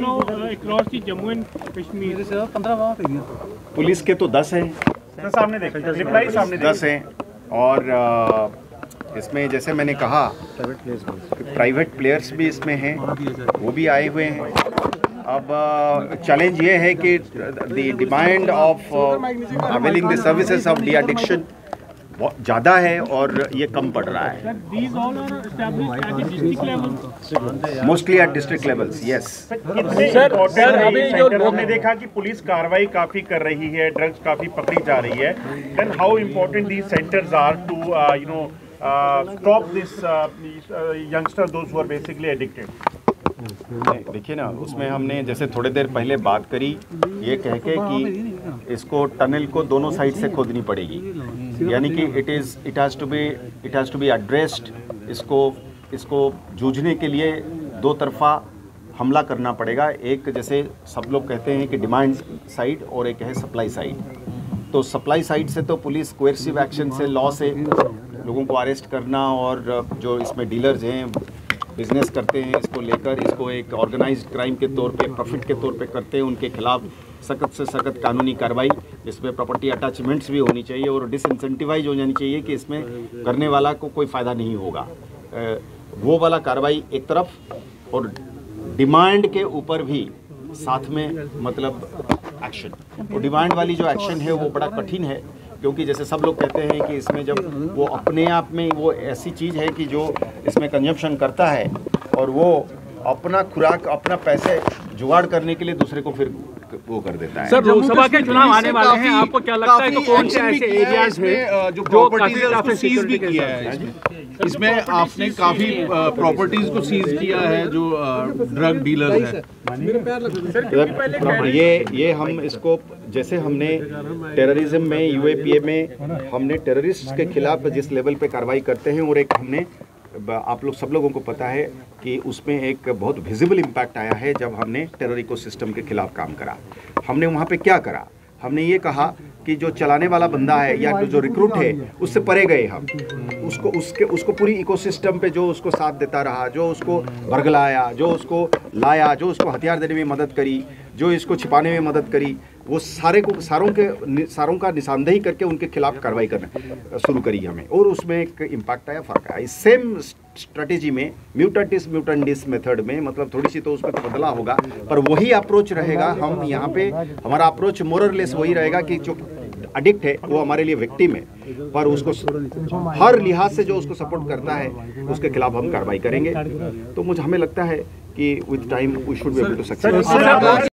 now across the Jammu and Kashmir? 15 police के तो 10 हैं, सामने देखो, रिप्लाई सामने 10 हैं और इसमें जैसे मैंने कहा प्राइवेट प्लेयर्स भी इसमें हैं, वो भी आए हुए हैं। अब चैलेंज ये है कि the demand of availing the services of de addiction बहुत ज़्यादा है और ये कम पड़ रहा है। These all are established at the district level. Mostly at district levels, yes. Sir हमने देखा कि पुलिस कार्रवाई काफी कर रही है, ड्रग्स काफी पकड़ी जा रही है। Then how important these centres are to stop this youngster those who are basically addicted? देखिए ना, उसमें हमने जैसे थोड़ी देर पहले बात करी ये कह के कि इसको टनल को दोनों साइड से खोदनी पड़ेगी, यानी कि it has to be addressed. इसको जूझने के लिए दो तरफा हमला करना पड़ेगा। एक जैसे सब लोग कहते हैं कि डिमांड साइड और एक है सप्लाई साइड। तो सप्लाई साइड से तो पुलिस कोएर्सिव एक्शन से, लॉ से लोगों को अरेस्ट करना और जो इसमें डीलर्स हैं, बिजनेस करते हैं, इसको लेकर इसको एक ऑर्गेनाइज्ड क्राइम के तौर पे, प्रॉफिट के तौर पे करते हैं, उनके खिलाफ सख्त से सख्त कानूनी कार्रवाई, इसमें प्रॉपर्टी अटैचमेंट्स भी होनी चाहिए और डिसइंसेंटिवाइज हो जानी चाहिए कि इसमें करने वाला को कोई फ़ायदा नहीं होगा। वो वाला कार्रवाई एक तरफ और डिमांड के ऊपर भी साथ में मतलब एक्शन। वो डिमांड वाली जो एक्शन है वो बड़ा कठिन है, क्योंकि जैसे सब लोग कहते हैं कि इसमें जब वो अपने आप में वो ऐसी चीज़ है कि जो इसमें कंजम्पशन करता है और वो अपना खुराक, अपना पैसे जुगाड़ करने के लिए दूसरे को फिर वो कर देता है। सर, लोकसभा के चुनाव आने वाले हैं, आपको क्या लगता है कि कौन से ऐसे एरियाज हैं जो प्रॉपर्टीज उसको सीज भी किया है? इसमें आपने काफी प्रॉपर्टीज को सीज किया है जो ड्रग डीलर है। ये हम इसको जैसे हमने टेररिज्म में, यूएपीए में हमने टेररिस्ट के खिलाफ जिस लेवल पे कार्रवाई करते हैं, और एक हमने आप लोग सब लोगों को पता है कि उसमें एक बहुत विजिबल इम्पैक्ट आया है जब हमने टेरर इकोसिस्टम के खिलाफ काम करा। हमने वहाँ पे क्या करा, हमने ये कहा कि जो चलाने वाला बंदा है या जो रिक्रूट है उससे परे गए हम, उसको पूरी इकोसिस्टम पे जो उसको साथ देता रहा, जो उसको भरगलाया, जो उसको लाया, जो उसको हथियार देने में मदद करी, जो इसको छिपाने में मदद करी, वो सारों का निशानदेही करके उनके खिलाफ कार्रवाई करना शुरू करी हमें, और उसमें एक इम्पैक्ट आया, फ़र्क आया। इस सेम स्ट्रेटेजी में म्यूटेंटिस म्यूटेंडिस मेथड में मतलब थोड़ी सी तो उसमें तो बदला होगा, पर वही अप्रोच रहेगा। हम यहाँ पे हमारा अप्रोच मोरलेस वही रहेगा कि जो एडिक्ट है वो हमारे लिए विक्टिम है, पर उसको हर लिहाज से जो उसको सपोर्ट करता है उसके खिलाफ हम कार्रवाई करेंगे। तो हमें लगता है कि with time we should be able to success.